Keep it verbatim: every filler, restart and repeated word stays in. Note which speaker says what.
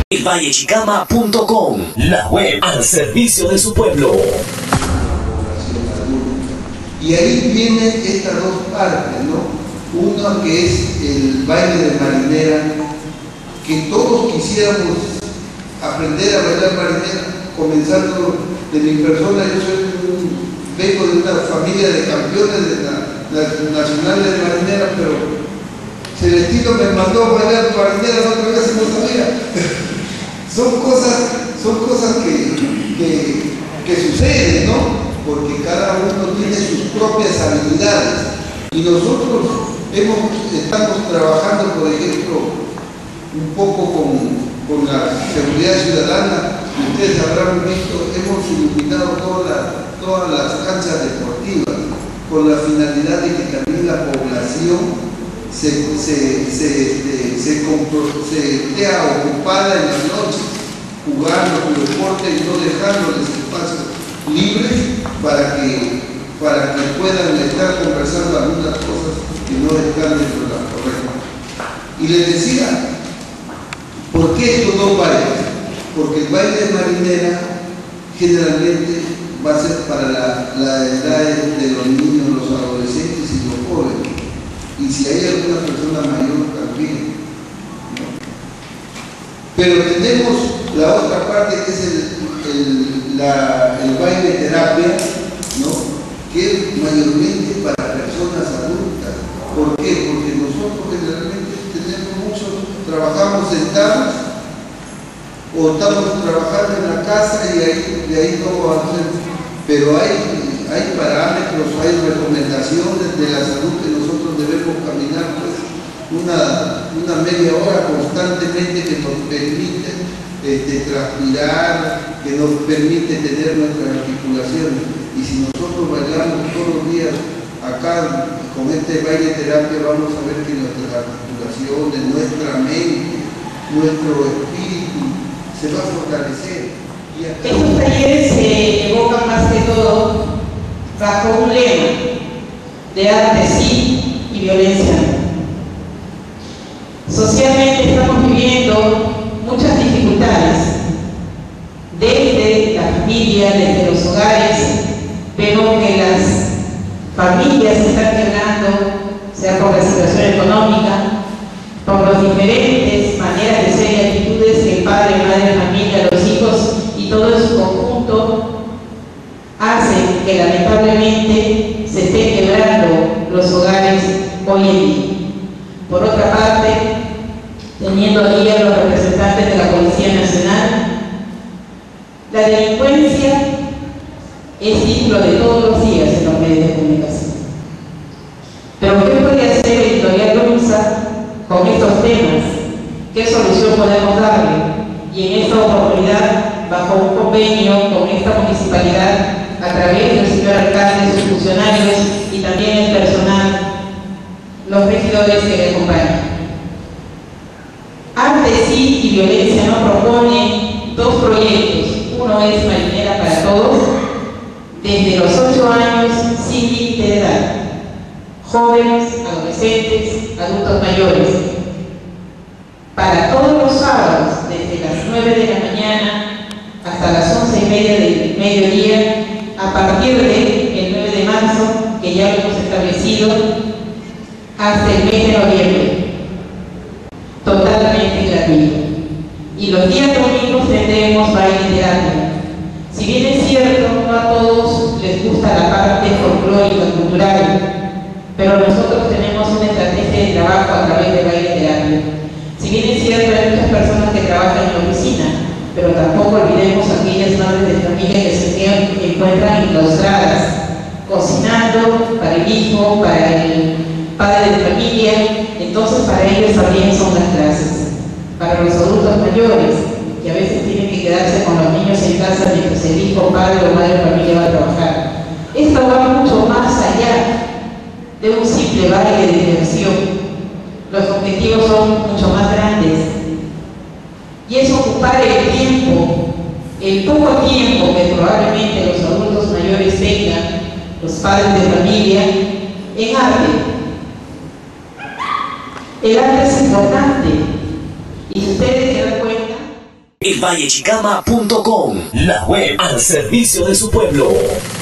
Speaker 1: el valle chicama punto com, la web al servicio de su pueblo.
Speaker 2: Y ahí vienen estas dos partes, ¿no? Una que es el baile de marinera, que todos quisiéramos aprender a bailar marinera, comenzando de mi persona. Yo soy un, vengo de una familia de campeones de la, la nacional de marinera, pero Celestino me mandó a bailar marinera, no otra vez no sabía. son cosas, son cosas que, que, que suceden, ¿no? Porque cada uno tiene sus propias habilidades. Y nosotros hemos, estamos trabajando, por ejemplo, un poco con, con la seguridad ciudadana. Ustedes habrán visto, hemos iluminado toda la, todas las canchas deportivas con la finalidad de que también la población se, se, se, se, se, se esté ocupada en las noches, jugando con deporte y no dejándoles espacios libres para que, para que puedan estar conversando algunas cosas que no están dentro de la correcta. Y les decía, ¿por qué estos dos bailes? Porque el baile de marinera generalmente va a ser para la, la edad de los niños, los adolescentes y los jóvenes. Y si hay alguna persona mayor también, ¿no? Pero tenemos la otra parte que es el, el, la, el baile terapia, ¿no? Que es mayormente para personas adultas. ¿Por qué? Porque nosotros generalmente tenemos muchos, trabajamos sentados o estamos trabajando en la casa y ahí, de ahí no hacemos. Pero hay, hay parámetros, hay recomendaciones de la salud que nosotros debemos caminar pues una, una media hora constantemente, que nos permite este, transpirar, que nos permite tener nuestras articulaciones. Y si nosotros bailamos todos los días acá con este baile terapia, vamos a ver que nuestras articulaciones, nuestra mente, nuestro espíritu se va a fortalecer.
Speaker 3: Estos talleres se evocan más que todo bajo un lema de arte sí y violencia no. Socialmente estamos viviendo muchas dificultades, desde la familia, desde los hogares. Vemos que las familias se están quebrando, sea por la situación económica, por las diferentes maneras de ser y actitudes que el padre, madre, familia, los hijos y todo en su conjunto hacen que lamentablemente se estén quebrando los hogares hoy en día. Por otra parte, teniendo aquí a los representantes de la Policía Nacional, la delincuencia es título de todos los días en los medios de comunicación. Pero ¿qué puede hacer Editorial Lunza con estos temas? ¿Qué solución podemos darle? Y en esta oportunidad, bajo un convenio con esta municipalidad, a través del señor alcalde, sus funcionarios y también el personal, los regidores que le acompañan. Arte sí y violencia no propone dos proyectos. Uno es Marinera para Todos, desde los ocho años sin límite de edad, jóvenes, adolescentes, adultos mayores, para todos los sábados, desde las nueve de la mañana hasta las once y media del mediodía, a partir del nueve de marzo, que ya lo hemos establecido, hasta el mes de noviembre, totalmente gratuito. Y los días domingos tendremos baile terapia. Si bien es cierto, no a todos les gusta la parte folclórica, cultural, pero nosotros tenemos una estrategia de trabajo a través de baile terapia. Si bien es cierto, hay muchas personas que trabajan en la oficina, pero tampoco olvidemos aquellas madres de familia que se encuentran enclaustradas, cocinando para el hijo, para el padre de familia. Entonces para ellos también son las clases. Para los adultos mayores, que a veces tienen que quedarse con los niños en casa mientras el hijo, padre o madre de familia va a trabajar. Esto va mucho más allá de un simple baile de diversión. Los objetivos son mucho más grandes. Y es ocupar el tiempo, el poco tiempo que probablemente los adultos mayores tengan, los padres de familia, en arte. El arte es importante. Y si ustedes se dan cuenta,
Speaker 1: el valle chicama punto com, la web al servicio de su pueblo.